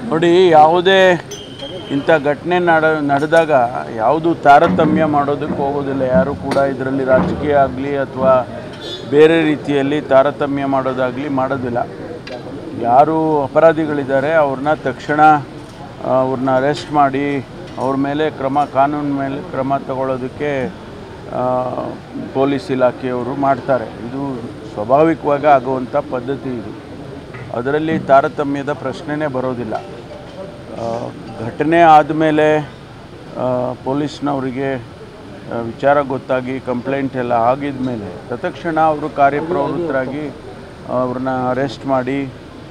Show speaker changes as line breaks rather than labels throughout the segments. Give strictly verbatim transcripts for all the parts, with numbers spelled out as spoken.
ನೋಡಿ, ಯಾವುದೇ ಇಂಥ ಘಟನೆ ನಡ ನಡೆದಾಗ ಯಾವುದು ತಾರತಮ್ಯ ಮಾಡೋದಕ್ಕೆ ಹೋಗೋದಿಲ್ಲ. ಯಾರು ಕೂಡ ಇದರಲ್ಲಿ ರಾಜಕೀಯ ಆಗಲಿ ಅಥವಾ ಬೇರೆ ರೀತಿಯಲ್ಲಿ ತಾರತಮ್ಯ ಮಾಡೋದಾಗಲಿ ಮಾಡೋದಿಲ್ಲ. ಯಾರು ಅಪರಾಧಿಗಳಿದ್ದಾರೆ ಅವ್ರನ್ನ ತಕ್ಷಣ ಅವ್ರನ್ನ ಅರೆಸ್ಟ್ ಮಾಡಿ ಅವ್ರ ಮೇಲೆ ಕ್ರಮ ಕಾನೂನು ಮೇಲೆ ಕ್ರಮ ತಗೊಳ್ಳೋದಕ್ಕೆ ಪೊಲೀಸ್ ಇಲಾಖೆಯವರು ಮಾಡ್ತಾರೆ. ಇದು ಸ್ವಾಭಾವಿಕವಾಗಿ ಆಗುವಂಥ ಪದ್ಧತಿ ಇದು. ಅದರಲ್ಲಿ ತಾರತಮ್ಯದ ಪ್ರಶ್ನೆನೇ ಬರೋದಿಲ್ಲ. ಘಟನೆ ಆದಮೇಲೆ ಪೊಲೀಸ್ನವರಿಗೆ ವಿಚಾರ ಗೊತ್ತಾಗಿ ಕಂಪ್ಲೇಂಟ್ ಎಲ್ಲ ಆಗಿದ ಮೇಲೆ ತತ್ಕ್ಷಣ ಅವರು ಕಾರ್ಯಪ್ರವೃತ್ತರಾಗಿ ಅವ್ರನ್ನ ಅರೆಸ್ಟ್ ಮಾಡಿ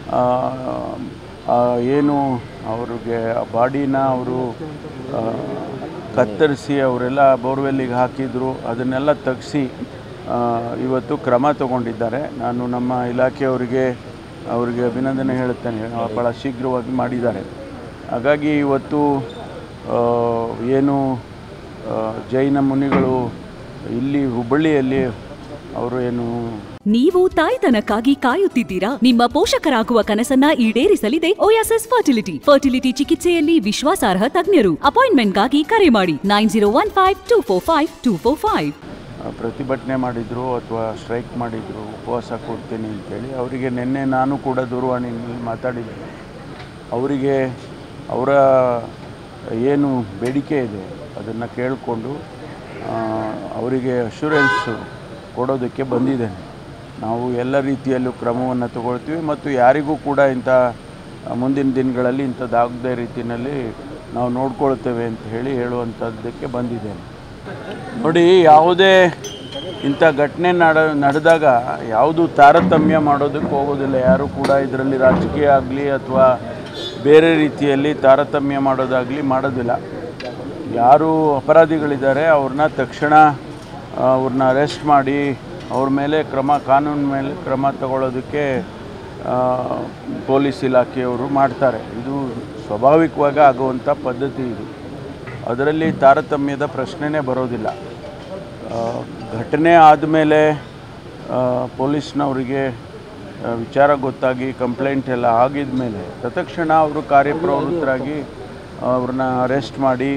ಏನು ಅವ್ರಿಗೆ ಬಾಡಿನ ಅವರು ಕತ್ತರಿಸಿ ಅವರೆಲ್ಲ ಬೋರ್ವೆಲ್ಲಿಗೆ ಹಾಕಿದ್ರು, ಅದನ್ನೆಲ್ಲ ತೆಗೆಸಿ ಇವತ್ತು ಕ್ರಮ ತಗೊಂಡಿದ್ದಾರೆ. ನಾನು ನಮ್ಮ ಇಲಾಖೆಯವರಿಗೆ ಅವರಿಗೆ ಅಭಿನಂದನೆ ಹೇಳುತ್ತೇನೆ. ಭಾಳ ಶೀಘ್ರವಾಗಿ ಮಾಡಿದ್ದಾರೆ. ಹಾಗಾಗಿ ಇವತ್ತು ಏನು ಜೈನ ಮುನಿಗಳು ಇಲ್ಲಿ ಹುಬ್ಬಳ್ಳಿಯಲ್ಲಿ ಅವರು ಏನು
ನೀವು ತಾಯ್ತನಕ್ಕಾಗಿ ಕಾಯುತ್ತಿದ್ದೀರಾ? ನಿಮ್ಮ ಪೋಷಕರಾಗುವ ಕನಸನ್ನ ಈಡೇರಿಸಲಿದೆ ಓಯಾಸಿಸ್ ಫರ್ಟಿಲಿಟಿ. ಫರ್ಟಿಲಿಟಿ ಚಿಕಿತ್ಸೆಯಲ್ಲಿ ವಿಶ್ವಾಸಾರ್ಹ ತಜ್ಞರು. ಅಪಾಯಿಂಟ್ಮೆಂಟ್ಗಾಗಿ ಕರೆ ಮಾಡಿ nine zero one five two four five two four five.
ಪ್ರತಿಭಟನೆ ಮಾಡಿದರು ಅಥವಾ ಸ್ಟ್ರೈಕ್ ಮಾಡಿದರು, ಉಪವಾಸ ಕೊಡ್ತೀನಿ ಅಂತೇಳಿ. ಅವರಿಗೆ ನಿನ್ನೆ ನಾನು ಕೂಡ ದೂರವಾಣಿಯಲ್ಲಿ ಮಾತಾಡಿದ್ದೆ. ಅವರಿಗೆ ಅವರ ಏನು ಬೇಡಿಕೆ ಇದೆ ಅದನ್ನು ಕೇಳಿಕೊಂಡು ಅವರಿಗೆ ಅಶ್ಯೂರೆನ್ಸು ಕೊಡೋದಕ್ಕೆ ಬಂದಿದ್ದೇನೆ. ನಾವು ಎಲ್ಲ ರೀತಿಯಲ್ಲೂ ಕ್ರಮವನ್ನು ತಗೊಳ್ತೀವಿ ಮತ್ತು ಯಾರಿಗೂ ಕೂಡ ಇಂಥ ಮುಂದಿನ ದಿನಗಳಲ್ಲಿ ಇಂಥದ್ದಾಗದೇ ರೀತಿಯಲ್ಲಿ ನಾವು ನೋಡ್ಕೊಳ್ತೇವೆ ಅಂತ ಹೇಳಿ ಹೇಳುವಂಥದ್ದಕ್ಕೆ ಬಂದಿದ್ದೇನೆ. ನೋಡಿ, ಯಾವುದೇ ಇಂಥ ಘಟನೆ ನಡ ನಡೆದಾಗ ಯಾವುದು ತಾರತಮ್ಯ ಮಾಡೋದಕ್ಕೆ ಹೋಗೋದಿಲ್ಲ. ಯಾರು ಕೂಡ ಇದರಲ್ಲಿ ರಾಜಕೀಯ ಆಗಲಿ ಅಥವಾ ಬೇರೆ ರೀತಿಯಲ್ಲಿ ತಾರತಮ್ಯ ಮಾಡೋದಾಗಲಿ ಮಾಡೋದಿಲ್ಲ. ಯಾರು ಅಪರಾಧಿಗಳಿದ್ದಾರೆ ಅವ್ರನ್ನ ತಕ್ಷಣ ಅವ್ರನ್ನ ಅರೆಸ್ಟ್ ಮಾಡಿ ಅವ್ರ ಮೇಲೆ ಕ್ರಮ ಕಾನೂನು ಮೇಲೆ ಕ್ರಮ ತಗೊಳ್ಳೋದಕ್ಕೆ ಪೊಲೀಸ್ ಇಲಾಖೆಯವರು ಮಾಡ್ತಾರೆ. ಇದು ಸ್ವಾಭಾವಿಕವಾಗಿ ಆಗುವಂಥ ಪದ್ಧತಿ ಇದು. ಅದರಲ್ಲಿ ತಾರತಮ್ಯದ ಪ್ರಶ್ನೆನೇ ಬರೋದಿಲ್ಲ. ಘಟನೆ ಆದಮೇಲೆ ಪೊಲೀಸ್ನವರಿಗೆ ವಿಚಾರ ಗೊತ್ತಾಗಿ ಕಂಪ್ಲೇಂಟ್ ಎಲ್ಲ ಆಗಿದ ಮೇಲೆ ತತ್ಕ್ಷಣ ಅವರು ಕಾರ್ಯಪ್ರವೃತ್ತರಾಗಿ ಅವ್ರನ್ನ ಅರೆಸ್ಟ್ ಮಾಡಿ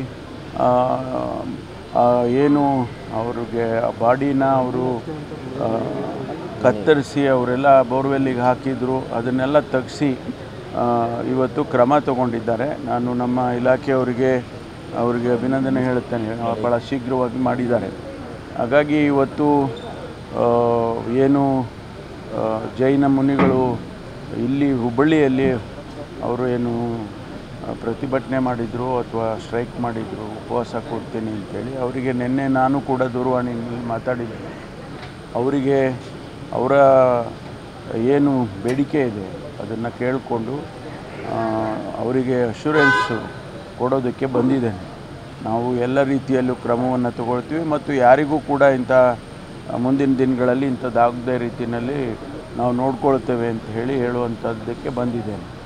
ಏನು ಅವ್ರಿಗೆ ಬಾಡಿನ ಅವರು ಕತ್ತರಿಸಿ ಅವರೆಲ್ಲ ಬೋರ್ವೆಲ್ಲಿಗೆ ಹಾಕಿದ್ರು, ಅದನ್ನೆಲ್ಲ ತೆಗೆಸಿ ಇವತ್ತು ಕ್ರಮ ತಗೊಂಡಿದ್ದಾರೆ. ನಾನು ನಮ್ಮ ಇಲಾಖೆಯವರಿಗೆ ಅವರಿಗೆ ಅಭಿನಂದನೆ ಹೇಳುತ್ತೇನೆ. ಭಾಳ ಶೀಘ್ರವಾಗಿ ಮಾಡಿದ್ದಾರೆ. ಹಾಗಾಗಿ ಇವತ್ತು ಏನು ಜೈನ ಮುನಿಗಳು ಇಲ್ಲಿ ಹುಬ್ಬಳ್ಳಿಯಲ್ಲಿ ಅವರು ಏನು ಪ್ರತಿಭಟನೆ ಮಾಡಿದರು ಅಥವಾ ಸ್ಟ್ರೈಕ್ ಮಾಡಿದರು, ಉಪವಾಸ ಕೊಡ್ತೀನಿ ಅಂತೇಳಿ. ಅವರಿಗೆ ನಿನ್ನೆ ನಾನು ಕೂಡ ದೂರವಾಣಿಯಲ್ಲಿ ಮಾತಾಡಿದ್ದೆ. ಅವರಿಗೆ ಅವರ ಏನು ಬೇಡಿಕೆ ಇದೆ ಅದನ್ನು ಕೇಳಿಕೊಂಡು ಅವರಿಗೆ ಅಶ್ಯೂರೆನ್ಸು ಕೊಡೋದಕ್ಕೆ ಬಂದಿದ್ದೇನೆ. ನಾವು ಎಲ್ಲ ರೀತಿಯಲ್ಲೂ ಕ್ರಮವನ್ನು ತಗೊಳ್ತೀವಿ ಮತ್ತು ಯಾರಿಗೂ ಕೂಡ ಇಂಥ ಮುಂದಿನ ದಿನಗಳಲ್ಲಿ ಇಂಥದ್ದಾಗದೇ ರೀತಿಯಲ್ಲಿ ನಾವು ನೋಡ್ಕೊಳ್ತೇವೆ ಅಂತ ಹೇಳಿ ಹೇಳುವಂಥದ್ದಕ್ಕೆ ಬಂದಿದ್ದೇನೆ.